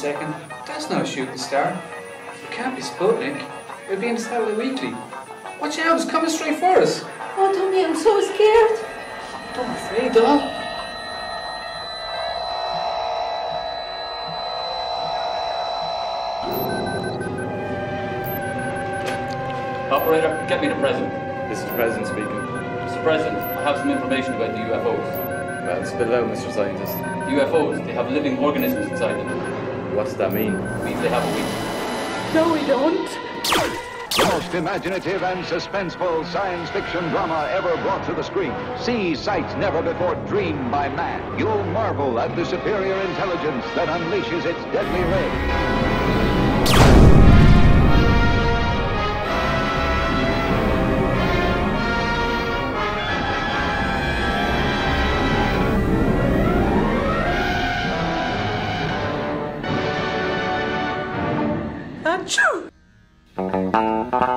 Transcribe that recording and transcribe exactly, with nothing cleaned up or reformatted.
second. That's not a shooting star. It can't be Sputnik. It'll be in the Satellite Weekly. Watch out, it's coming straight for us. Oh, Tommy, I'm so scared. Don't be afraid, doll. Operator, get me the President. This is the President speaking. Mister President, I have some information about the U F Os. Well, spit it out, Mister Scientist. U F Os, they have living organisms inside them. What does that mean? It means they have a week. No, we don't. The most imaginative and suspenseful science fiction drama ever brought to the screen. See sights never before dreamed by man. You'll marvel at the superior intelligence that unleashes its deadly ray. Achoo!